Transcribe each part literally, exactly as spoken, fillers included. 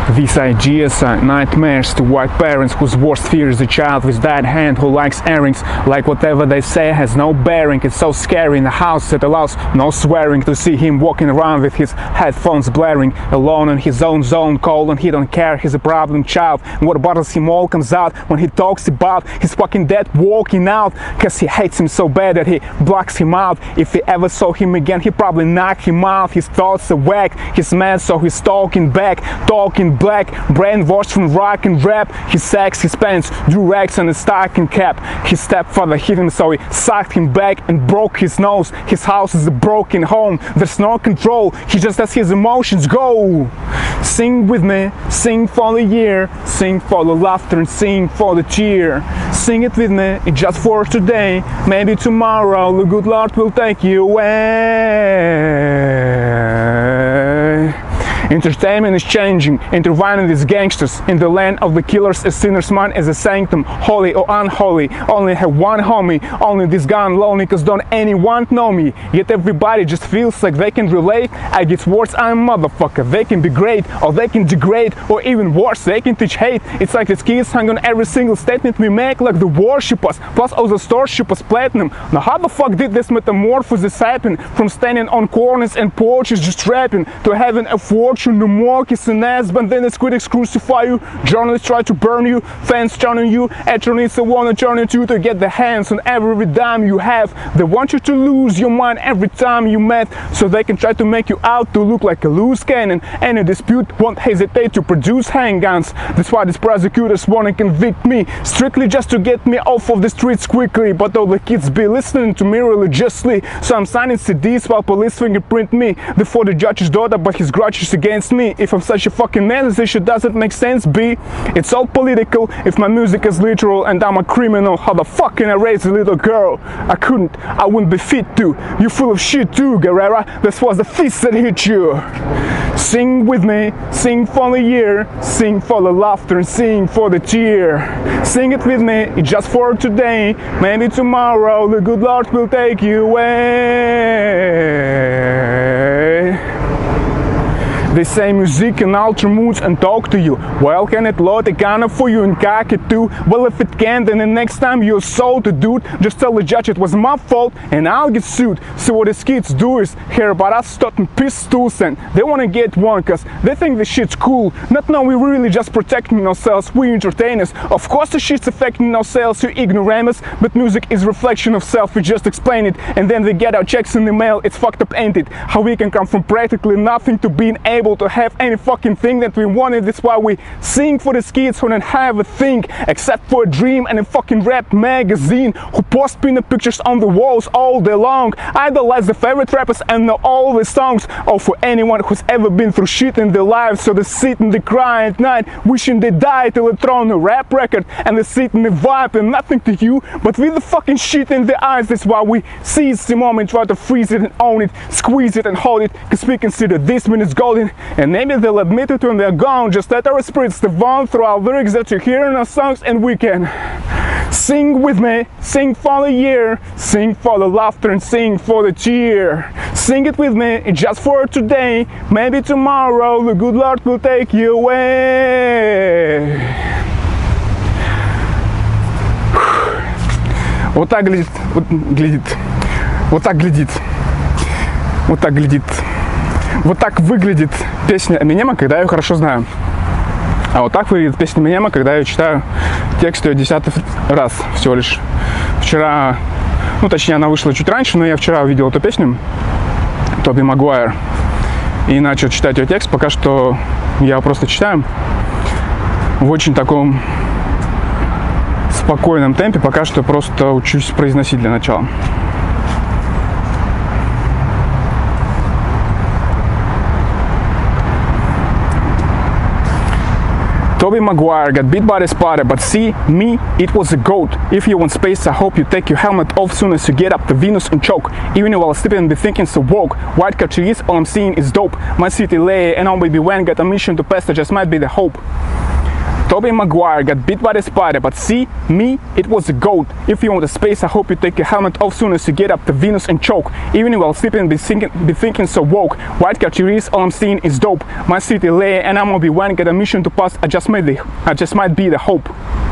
These ideas are nightmares to white parents whose worst fear is a child with that hand who likes earrings. Like whatever they say has no bearing. It's so scary in a house that allows no swearing to see him walking around with his headphones blaring, alone in his own zone, cold and he don't care. He's a problem child. And what bothers him all comes out when he talks about his fucking dad walking out, cause he hates him so bad that he blocks him out. If he ever saw him again, he probably knock him out. His thoughts are whack. He's mad, so he's talking back, talking black, brainwashed from rock and rap. He sacks his pants, drew rags and a stocking cap. His stepfather hit him, so he sucked him back and broke his nose. His house is a broken home. There's no control. He just lets his emotions go. Sing with me, sing for the year, sing for the laughter and sing for the cheer. Sing it with me, it's just for today. Maybe tomorrow the good Lord will take you away. Entertainment is changing, intertwining these gangsters in the land of the killers. A sinner's mind is a sanctum, holy or unholy. Only have one homie, only this guy I'm lonely, cause don't anyone know me. Yet everybody just feels like they can relate. I get words, I'm a motherfucker. They can be great, or they can degrade, or even worse, they can teach hate. It's like these kids hang on every single statement we make, like the worship us, plus all the stores ship us platinum. Now how the fuck did this metamorphosis happen? From standing on corners and porches just rapping, to having a fortune, no more kissing ass, but then it's critics crucify you, journalists try to burn you, fans turning you, attorneys wanna turn you to to get their hands on every dime you have. They want you to lose your mind every time you met, so they can try to make you out to look like a loose cannon. Any dispute won't hesitate to produce handguns. That's why these prosecutors wanna convict me, strictly just to get me off of the streets quickly. But all the kids be listening to me religiously, so I'm signing C Ds while police fingerprint me before the judge's daughter, but his grudge is against me. If I'm such a fucking man, this issue doesn't make sense, B. It's all political. If my music is literal and I'm a criminal, how the fuck can I raise a little girl? I couldn't, I wouldn't be fit to. You full of shit too, Guerrera. This was the fist that hit you. Sing with me, sing for the year, sing for the laughter and sing for the cheer. Sing it with me, it's just for today. Maybe tomorrow the good Lord will take you away. They say music can alter moods and talk to you. Well, can it load a gun for you and cock it too? Well, if it can, then the next time you're sold a dude, just tell the judge it was my fault and I'll get sued. So what these kids do is hear about us starting pistols and they want to get one cause they think the shit's cool. Not knowing we're really just protecting ourselves, we entertainers. Of course the shit's affecting ourselves, you ignoramus, but music is reflection of self, we just explain it and then we get our checks in the mail. It's fucked up, ain't it? How we can come from practically nothing to being able to have any fucking thing that we wanted. That's why we sing for the kids who don't have a thing except for a dream and a fucking rap magazine, who post peanut pictures on the walls all day long, idolize the favorite rappers and know all the songs. Or for anyone who's ever been through shit in their lives, so they sit and they cry at night wishing they died till they throw on a rap record and they sit and they vibe and nothing to you but with the fucking shit in their eyes. That's why we seize the moment, try to freeze it and own it, squeeze it and hold it, cause we consider this minute's golden. And maybe they'll admit it when they're gone. Just let our spirits live on through our lyrics that you hear in our songs, and we can sing with me, sing for the year, sing for the laughter and sing for the cheer. Sing it with me, it's just for today. Maybe tomorrow the good Lord will take you away. Вот так глядит, вот глядит, вот так глядит, вот так глядит. Вот так выглядит песня Эминема, когда я ее хорошо знаю. А вот так выглядит песня Эминема, когда я ее читаю текст ее десятый раз всего лишь. Вчера, ну точнее она вышла чуть раньше, но я вчера увидел эту песню, Тоби Магуайр, и начал читать ее текст. Пока что я его просто читаю в очень таком спокойном темпе, пока что просто учусь произносить для начала. Toby Maguire got beat by the spider, but see, me, it was a goat. If you want space, I hope you take your helmet off soon as you get up to Venus and choke. Even while sleeping, be thinking so woke. White car trees, all I'm seeing is dope. My city lay, and on baby when got a mission to pass, that just might be the hope. Tobey Maguire got bit by the spider, but see, me, it was a goat. If you want a space, I hope you take your helmet off soon as you get up to Venus and choke. Even while sleeping, be thinking, be thinking so woke. White Cartiers, all I'm seeing is dope. My city lay, and I'm Obi-Wan, got a mission to pass. I just made the, I just might be the hope.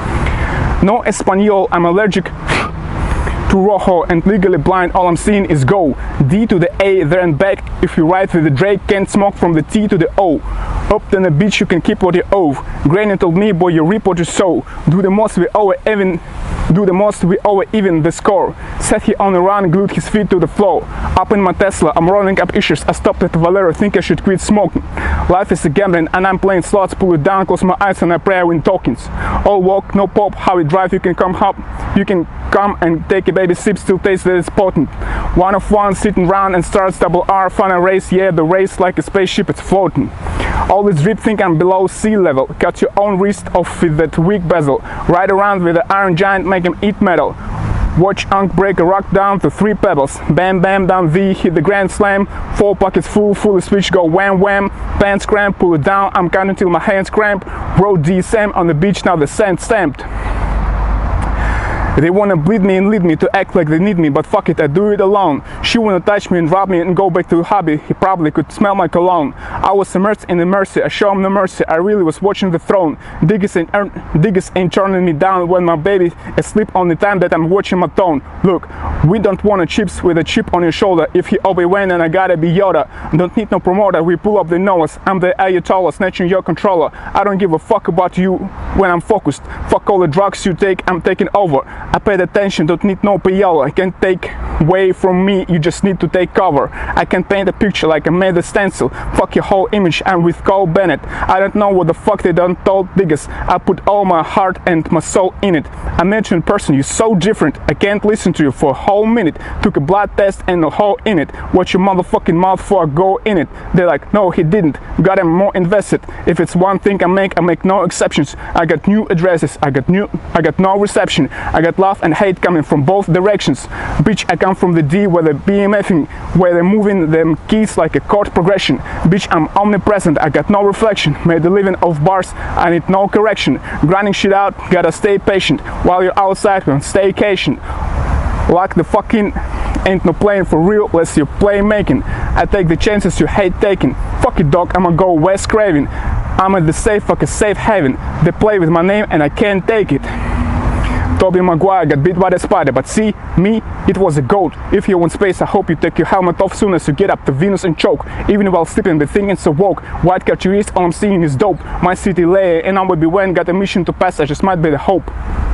No Espanol, I'm allergic to Rojo and legally blind, all I'm seeing is go. D to the A, there and back. If you ride with the Drake, can't smoke from the T to the O. Up then the beach, you can keep what you owe. Granny told me, boy, you reap what you sow. Do the most we owe even, do the most we owe even the score. Said he on a run, glued his feet to the floor. Up in my Tesla, I'm rolling up issues. I stopped at Valero, think I should quit smoking. Life is a gambling and I'm playing slots. Pull it down, close my eyes and I pray I win tokens. All walk, no pop, how we drive, you can come up. You can come and take a baby sip, still taste that it's potent. One of one, sitting round and starts double R, fun and race, yeah, the race like a spaceship, it's floating. Always drip, think I'm below sea level. Cut your own wrist off with that weak bezel. Ride around with the iron giant, make him eat metal. Watch Unk break a rock down to three pebbles. Bam bam down V, hit the grand slam. Four pockets full, fully switch, go wham wham. Pants cramp, pull it down, I'm counting till my hands cramp. Road D Sam on the beach, now the sand stamped. They wanna bleed me and lead me to act like they need me, but fuck it, I do it alone. She wanna touch me and rob me and go back to a hobby. He probably could smell my cologne. I was immersed in the mercy, I show him no mercy. I really was watching the throne. Diggers ain't, diggers ain't turning me down when my baby asleep on the time that I'm watching my tone. Look, we don't want a chips with a chip on your shoulder. If he Obi-Wan and I gotta be Yoda. Don't need no promoter, we pull up the nose. I'm the Ayatollah, snatching your controller. I don't give a fuck about you when I'm focused. Fuck all the drugs you take, I'm taking over. I paid attention, don't need no payola. I can't take away from me, you just need to take cover. I can paint a picture like I made a stencil. Fuck your whole image, I'm with Cole Bennett. I don't know what the fuck they done told diggers. I put all my heart and my soul in it. I met you in person, you're so different. I can't listen to you for a whole minute. Took a blood test and a hole in it. Watch your motherfucking mouth before I go in it. They're like, no, he didn't. Got him more invested. If it's one thing I make, I make no exceptions. I got new addresses, I got new, I got no reception. I got love and hate coming from both directions. Bitch, I come from the D where they're BMFing, where they're moving them keys like a chord progression. Bitch, I'm omnipresent, I got no reflection. Made a living off bars, I need no correction. Grinding shit out, gotta stay patient. While you're outside on staycation. Like the fucking ain't no playing for real unless you're playmaking. I take the chances you hate taking. Fuck it, dog, I'ma go Wes Craven. I'm at the safe, fuck a safe haven. They play with my name and I can't take it. Tobey Maguire got bit by the spider, but see, me, it was a goat. If you want space, I hope you take your helmet off soon as you get up to Venus and choke. Even while sleeping, be thinking so woke. White Cartiers, all I'm seeing is dope. My city lay, and I'm Obi-Wan, got a mission to pass, I just might be the hope.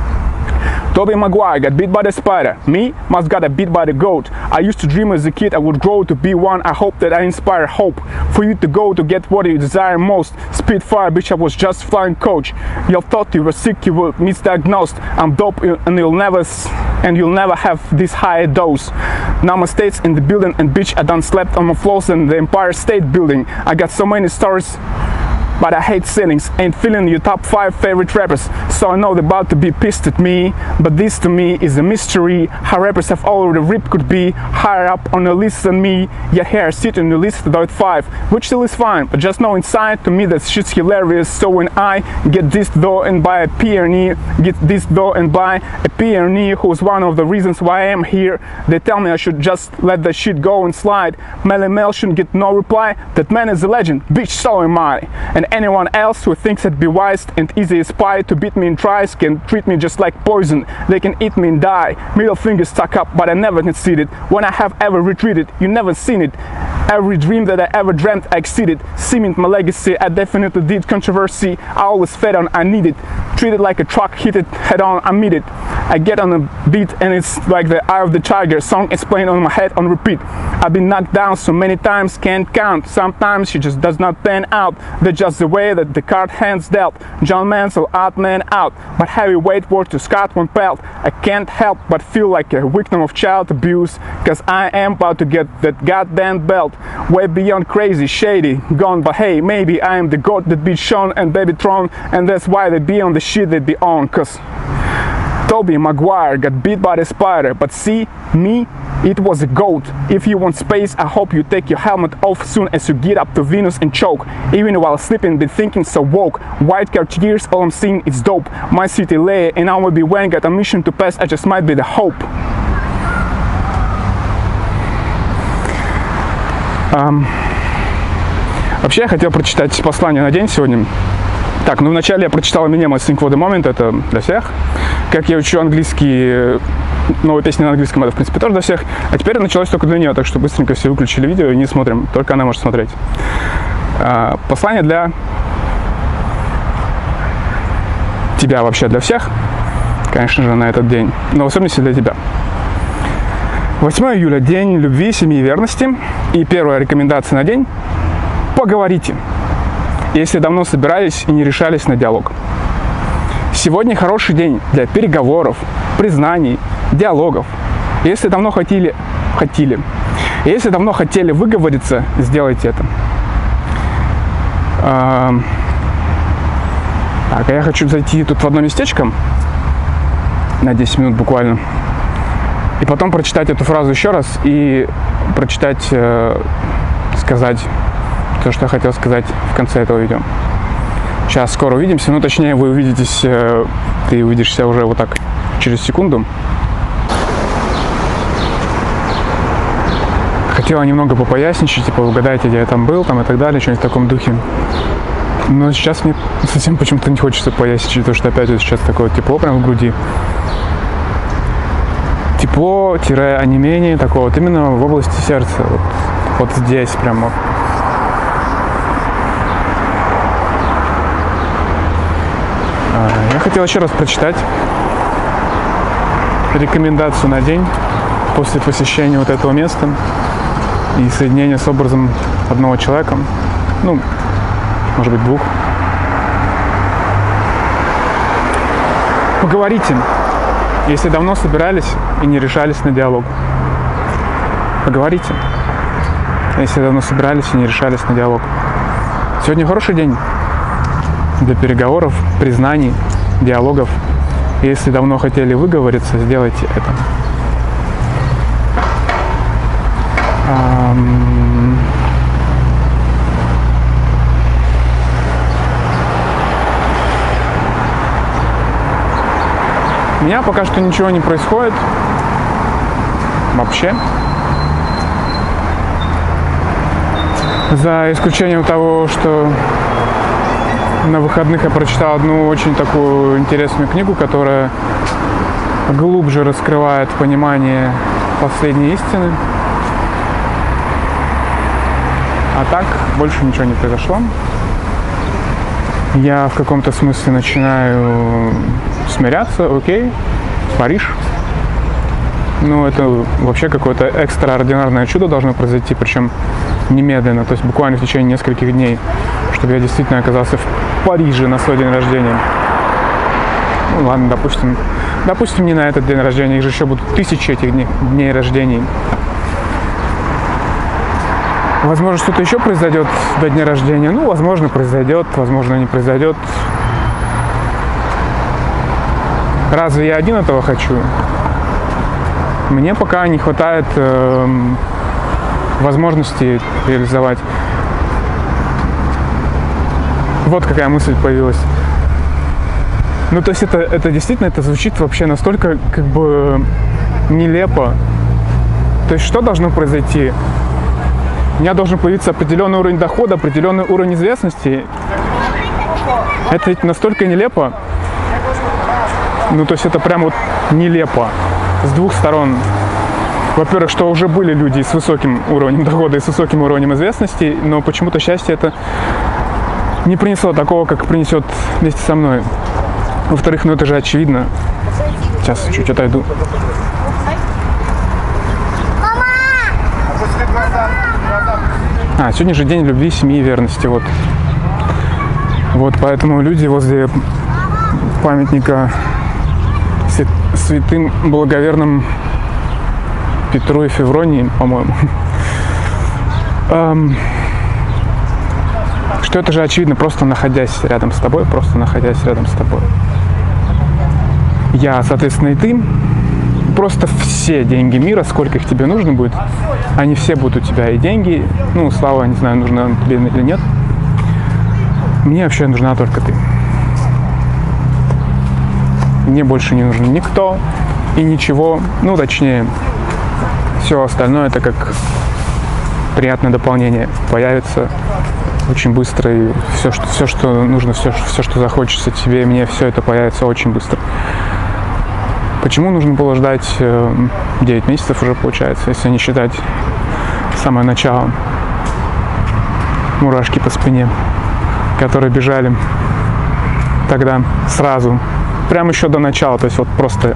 Tobey Maguire got bit by the spider. Me must got a bit by the goat. I used to dream as a kid I would grow to be one. I hope that I inspire hope for you to go to get what you desire most. Spitfire, bitch, I was just flying coach. You thought you were sick, you were misdiagnosed. I'm dope and you'll never and you'll never have this high dose. Now my state's in the building and bitch, I done slept on my floors in the Empire State Building. I got so many stories, but I hate ceilings. Ain't feeling your top five favorite rappers, so I know they're about to be pissed at me. But this to me is a mystery, how rappers have already ripped could be higher up on the list than me. Yet here I sit on the list without five, which still is fine, but just know inside to me that shit's hilarious. So when I get this though and buy a pioneer, get this though and buy a pioneer who's one of the reasons why I am here, they tell me I should just let that shit go and slide. Melly Mel shouldn't get no reply, that man is a legend, bitch, so am I. And anyone else who thinks it'd be wise and easy as pie to beat me in tries can treat me just like poison. They can eat me and die. Middle finger stuck up, but I never conceded. When I have ever retreated, you never seen it. Every dream that I ever dreamt, I exceeded. Cement my legacy, I definitely did. Controversy, I always fed on, I need it. Treated like a truck, hit it head on, I meet it. I get on a beat and it's like the Eye of the Tiger. Song is playing on my head on repeat. I've been knocked down so many times, can't count. Sometimes she just does not pan out. That's just the way that the card hands dealt. John Mansell, out man out. But heavyweight war to Scott one pelt. I can't help but feel like a victim of child abuse, cause I am about to get that goddamn belt. Way beyond crazy, shady, gone, but hey, maybe I am the goat that beat Sean and Baby Tron, and that's why they be on the shit they be on, cause Tobey Maguire got bit by the spider, but see, me, It was a goat. If you want space, I hope you take your helmet off soon as you get up to Venus and choke. Even while sleeping, be thinking so woke. White car tears, all I'm seeing is dope. My city lay, and I will be when got a mission to pass. I just might be the hope. Um, вообще, я хотел прочитать послание на день сегодня. Так, ну вначале я прочитал Eminem I Think for the Moment, это для всех. Как я учу английский, новая песня на английском, это в принципе тоже для всех. А теперь началось только для нее, так что быстренько все выключили видео и не смотрим, только она может смотреть. А, послание для тебя вообще, для всех, конечно же, на этот день, но в особенности для тебя. восьмое июля, день любви, семьи и верности. И первая рекомендация на день – поговорите, если давно собирались и не решались на диалог. Сегодня хороший день для переговоров, признаний, диалогов. Если давно хотели, хотели, если давно хотели выговориться, сделайте это. А, так, а я хочу зайти тут в одно местечко на десять минут буквально. И потом прочитать эту фразу еще раз и прочитать, э, сказать то, что я хотел сказать в конце этого видео. Сейчас скоро увидимся, ну точнее вы увидитесь, э, ты увидишься уже вот так через секунду. Хотела немного попоясничать, типа угадайте, где я там был, там и так далее, что-нибудь в таком духе. Но сейчас мне совсем почему-то не хочется поясничать, потому что опять вот сейчас такое тепло прям в груди. Тепло-онемение такое вот именно в области сердца, вот, вот здесь прямо. Я хотел еще раз прочитать рекомендацию на день после посещения вот этого места и соединения с образом одного человека, ну, может быть, двух. Поговорите, если давно собирались и не решались на диалог. Поговорите, если давно собирались и не решались на диалог. Сегодня хороший день для переговоров, признаний, диалогов. Если давно хотели выговориться, сделайте это. Um... У меня пока что ничего не происходит. Вообще. За исключением того, что на выходных я прочитал одну очень такую интересную книгу, которая глубже раскрывает понимание последней истины. А так, больше ничего не произошло. Я в каком-то смысле начинаю смиряться, окей, Париж. Ну, это вообще какое-то экстраординарное чудо должно произойти, причем немедленно, то есть буквально в течение нескольких дней, чтобы я действительно оказался в Париже на свой день рождения. Ну ладно, допустим, допустим, не на этот день рождения, их же еще будут тысячи этих дней, дней рождений. Возможно, что-то еще произойдет до дня рождения. Ну, возможно, произойдет, возможно, не произойдет. Разве я один этого хочу? Мне пока не хватает э, возможности реализовать. Вот какая мысль появилась. Ну, то есть это, это действительно, это звучит вообще настолько как бы нелепо. То есть что должно произойти? У меня должен появиться определенный уровень дохода, определенный уровень известности. Это ведь настолько нелепо. Ну, то есть это прям вот нелепо. С двух сторон. Во-первых, что уже были люди с высоким уровнем дохода и с высоким уровнем известности, но почему-то счастье это не принесло такого, как принесет вместе со мной. Во-вторых, ну это же очевидно. Сейчас чуть отойду. А, сегодня же день любви, семьи и верности, вот. Вот, поэтому люди возле памятника святым благоверным Петру и Февронии, по-моему, эм, что это же очевидно, просто находясь рядом с тобой, просто находясь рядом с тобой. Я, соответственно, и ты просто все деньги мира, сколько их тебе нужно будет, они все будут у тебя. И деньги, ну, слава, не знаю, нужна тебе или нет. Мне вообще нужна только ты. Мне больше не нужен никто и ничего. Ну, точнее, все остальное это как приятное дополнение. Появится очень быстро. И все, что, все, что нужно, все, все, что захочется тебе и мне, все это появится очень быстро. Почему нужно было ждать девять месяцев уже получается, если не считать самое начало? Мурашки по спине, которые бежали тогда сразу, прямо еще до начала, то есть вот просто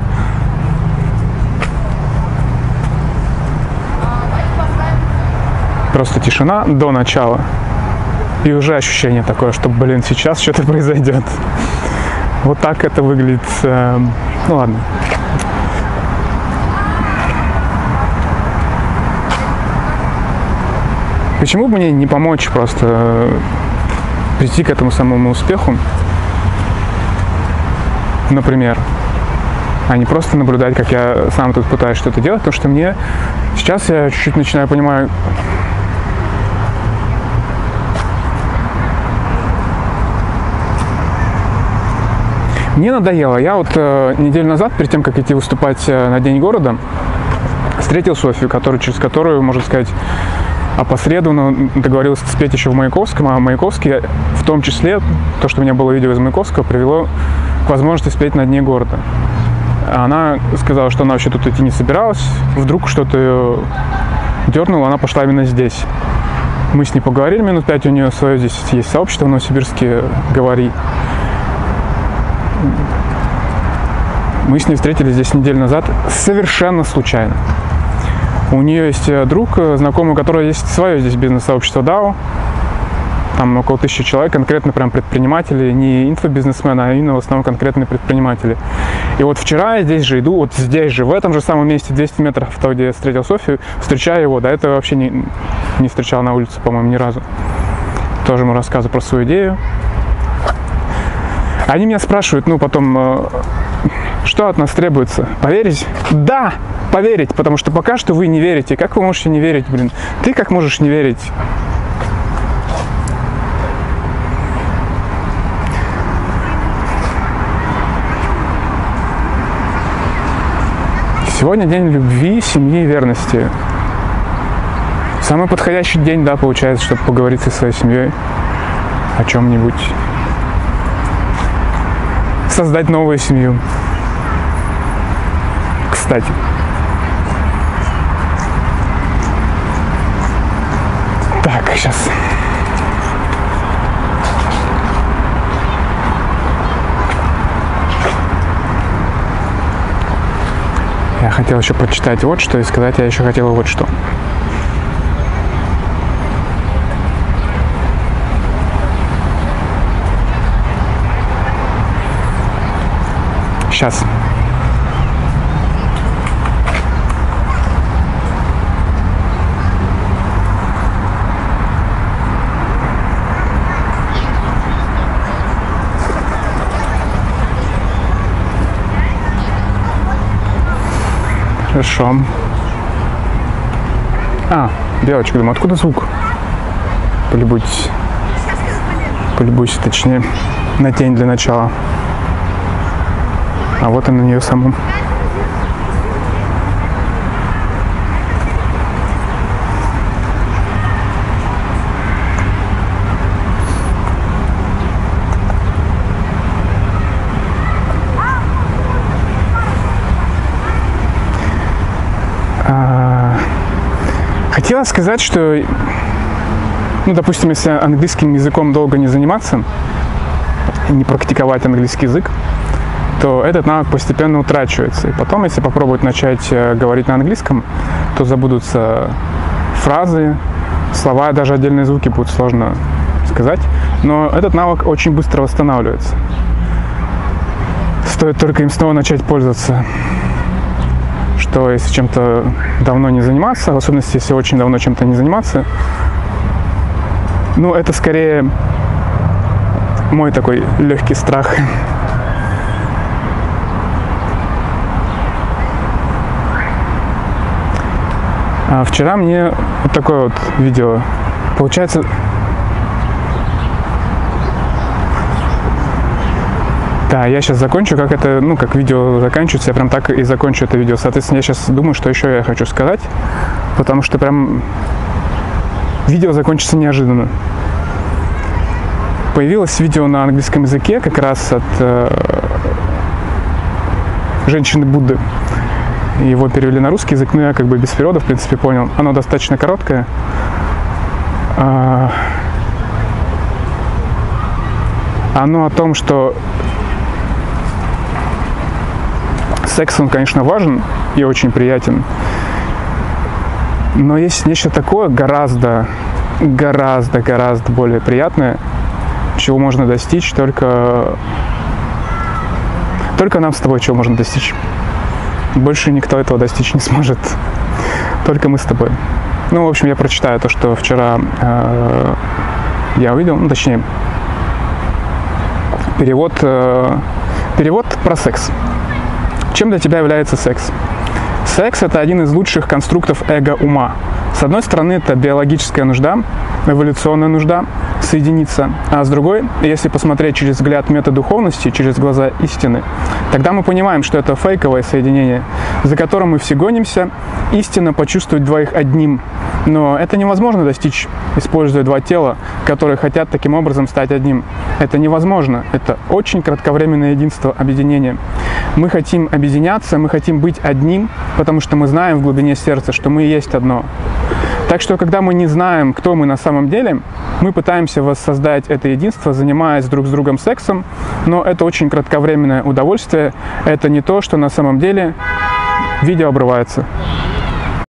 просто тишина до начала. И уже ощущение такое, что, блин, сейчас что-то произойдет. Вот так это выглядит. Э, ну ладно. Почему бы мне не помочь просто прийти к этому самому успеху, например, а не просто наблюдать, как я сам тут пытаюсь что-то делать, потому что мне сейчас я чуть-чуть начинаю понимать, мне надоело. Я вот э, неделю назад, перед тем, как идти выступать э, на День города, встретил Софию, который, через которую, можно сказать, опосредованно договорился спеть еще в Маяковском, а Маяковский, в том числе, то, что у меня было видео из Маяковского, привело к возможности спеть на Дне города. Она сказала, что она вообще тут идти не собиралась, вдруг что-то ее дернуло, она пошла именно здесь. Мы с ней поговорили минут пять, у нее свое здесь есть сообщество в Новосибирске «Говори». Мы с ней встретились здесь неделю назад совершенно случайно. У нее есть друг, знакомый, у которого есть свое здесь бизнес-сообщество дао. Там около тысячи человек, конкретно прям предприниматели, не инфобизнесмены, а именно в основном конкретные предприниматели. И вот вчера я здесь же иду, вот здесь же, в этом же самом месте, двести метров, то, где я встретил Софию, встречаю его. До этого вообще не, не встречал на улице, по-моему, ни разу. Тоже ему рассказываю про свою идею. Они меня спрашивают, ну, потом, что от нас требуется? Поверить? Да, поверить, потому что пока что вы не верите. Как вы можете не верить, блин? Ты как можешь не верить? Сегодня день любви, семьи и верности. Самый подходящий день, да, получается, чтобы поговорить со своей семьей о чем-нибудь. Создать новую семью. Кстати. Так, сейчас. Я хотел еще прочитать вот что и сказать, я еще хотел вот что. Сейчас. Хорошо. А, белочка, думаю, откуда звук? Полюбуйтесь. Полюбуйся, точнее, на тень для начала. А вот и на нее саму. А, хотела сказать, что, ну, допустим, если английским языком долго не заниматься, не практиковать английский язык, то этот навык постепенно утрачивается. И потом, если попробовать начать говорить на английском, то забудутся фразы, слова, даже отдельные звуки будут сложно сказать. Но этот навык очень быстро восстанавливается. Стоит только им снова начать пользоваться. Что если чем-то давно не заниматься, в особенности, если очень давно чем-то не заниматься, ну, это скорее мой такой легкий страх. А вчера мне вот такое вот видео, получается, да, я сейчас закончу, как это, ну, как видео заканчивается, я прям так и закончу это видео. Соответственно, я сейчас думаю, что еще я хочу сказать, потому что прям видео закончится неожиданно. Появилось видео на английском языке, как раз от э, женщины Будды. Его перевели на русский язык, но я как бы без перевода, в принципе, понял. Оно достаточно короткое. Оно о том, что секс, он, конечно, важен и очень приятен, но есть нечто такое гораздо, гораздо, гораздо более приятное, чего можно достичь только, только нам с тобой чего можно достичь. Больше никто этого достичь не сможет, только мы с тобой. Ну, в общем, я прочитаю то, что вчера э, я увидел, ну, точнее, перевод, э, перевод про секс. Чем для тебя является секс? Секс – это один из лучших конструктов эго-ума. С одной стороны, это биологическая нужда, эволюционная нужда соединиться, а с другой, если посмотреть через взгляд метадуховности, через глаза истины, тогда мы понимаем, что это фейковое соединение, за которым мы все гонимся, истинно почувствовать двоих одним. Но это невозможно достичь, используя два тела, которые хотят таким образом стать одним. Это невозможно. Это очень кратковременное единство, объединение. Мы хотим объединяться, мы хотим быть одним, потому что мы знаем в глубине сердца, что мы и есть одно. Так что, когда мы не знаем, кто мы на самом деле, мы пытаемся воссоздать это единство, занимаясь друг с другом сексом, но это очень кратковременное удовольствие. Это не то, что на самом деле видео обрывается.